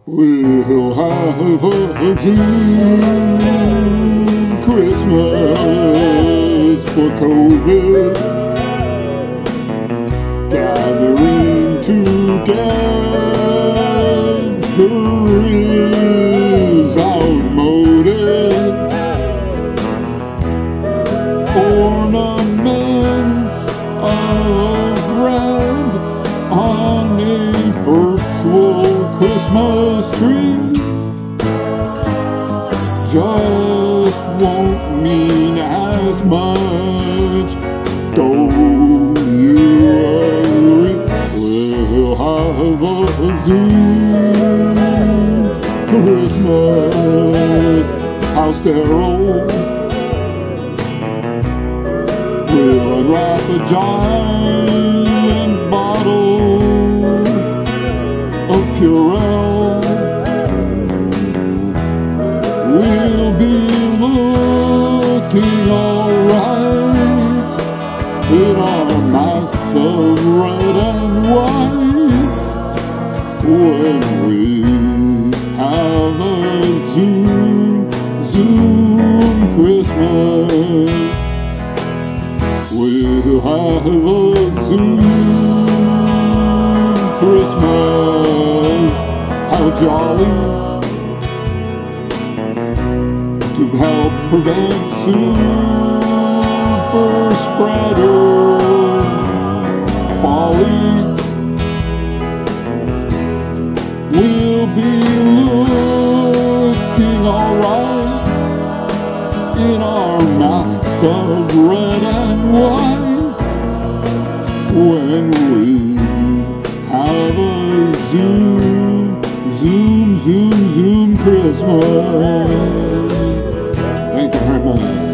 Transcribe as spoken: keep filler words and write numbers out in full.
We'll have a Zoom Christmas for COVID, gathering together is outmoded. Ornaments of red on a virtual Christmas tree just won't mean as much. Don't you agree? We'll have a Zoom Christmas. How sterile. We'll unwrap a giant bottle of Purell. We'll be looking alright in our masks of red and white when we have a Zoom, Zoom Christmas. We'll have a Zoom Christmas. How jolly. To help prevent super spreader folly, we'll be looking alright in our masks of red and white when we have a Zoom, Zoom, Zoom, Zoom Christmas. Thank you very much.